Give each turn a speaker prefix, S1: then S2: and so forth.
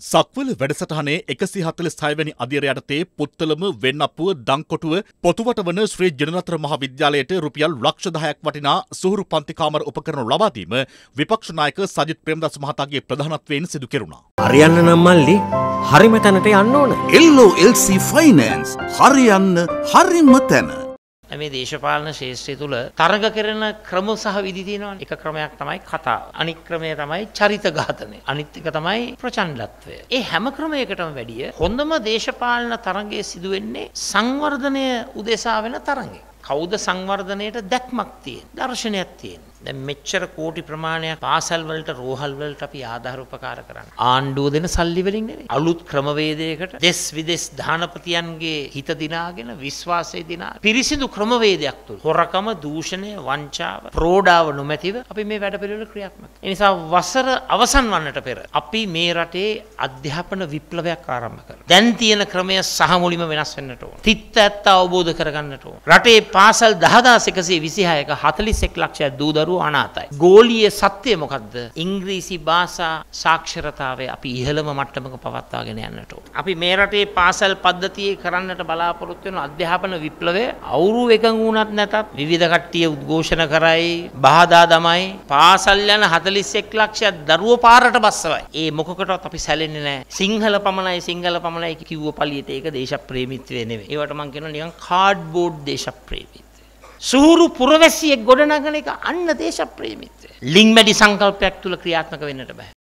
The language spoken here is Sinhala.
S1: සක්වල වැඩසටහනේ 146 වැනි අදියර යටතේ පුත්තලම වෙන්නප්පුව දංකොටුව පොතුවට වන ශ්‍රී ජනරත්න මහා විද්‍යාලයට රුපියල් ලක්ෂ 10ක් වටිනා සුහුරු පන්ති කාමර උපකරණ ලබා දීම විපක්ෂ නායක සජිත් ප්‍රේමදාස මහතාගේ ප්‍රධානත්වයෙන් සිදු කෙරුණා.
S2: හරියන්න නම් මල්ලි හරිම තැනට යන්න ඕන.
S3: LOLC Finance හරියන්න හරිම තැන.
S4: මේ දේශපාලන ශාස්ත්‍රය තුල තරඟ කරන ක්‍රම සහ විදි තියෙනවානේ. එක ක්‍රමයක් තමයි කතාව. අනිත් ක්‍රමය තමයි චරිත ඝාතනය. අනිත් එක තමයි ප්‍රචණ්ඩත්වය. ඒ හැම ක්‍රමයකටම වැඩිය හොඳම දේශපාලන තරඟයේ සිදුවෙන්නේ සංවර්ධනය උදෙසා වෙන තරඟේ. කවුද සංවර්ධනයට දැක්මක් තියෙන දර්ශනයක් තියෙන. දැන් මෙච්චර කෝටි ප්‍රමාණයක් පාසල් වලට රෝහල් වලට අපි ආධාර උපකාර කරන්නේ. ආණ්ඩුව දෙන සල්ලි වලින් නෙවෙයි. අලුත් ක්‍රමවේදයකට දෙස් විදෙස් දානපතියන්ගේ හිත දිනාගෙන විශ්වාසය දිනා පිරිසිදු ක්‍රමවේදයක් තුල හොරකම, දූෂණය, වංචාව, ප්‍රෝඩාව නොමැතිව අපි මේ වැඩපිළිවෙල ක්‍රියාත්මක. ඒ නිසා වසර අවසන් වන්නට පෙර අපි මේ රටේ අධ්‍යාපන විප්ලවයක් ආරම්භ කරනවා. දැන් තියෙන ක්‍රමය සහ මුලින්ම වෙනස් වෙන්නට ඕන. තිත්ත ඇත්ත අවබෝධ කරගන්නට ඕන. රටේ පාසල් 10126ක 41 ලක්ෂයක් දූ දරුවෝ අනාථයි. ගෝලීය සත්‍යය මොකද්ද? ඉංග්‍රීසි භාෂා සාක්ෂරතාවය අපි ඉහළම මට්ටමක පවත්වාගෙන යන්නට ඕන. අපි මේ රටේ පාසල් පද්ධතියේ කරන්නට බලාපොරොත්තු වෙන අධ්‍යාපන විප්ලවය අවුරු එකඟ වුණත් නැතත් විවිධ කට්ටිය උද්ඝෝෂණ කරයි, බාධා දමයි, පාසල් යන 41 ලක්ෂයක් දරුවෝ පාරට බස්සවයි. ඒ මොකකටවත් අපි සැලෙන්නේ නැහැ. සිංහල පමණයි කිව්ව පළියට ඒක දේශප්‍රේමීත්වය නෙවෙයි. ඒවට මම කියනවා නිකන් කාඩ්බෝඩ් දේශප්‍රේමීත්වය. සුහුරු පුරවැසියෙක් ගොඩනගන එක අන්න දේශප්‍රේමීත්වය. ලිංමැඩි සංකල්පයක් තුල ක්‍රියාත්මක වෙන්නට බෑ.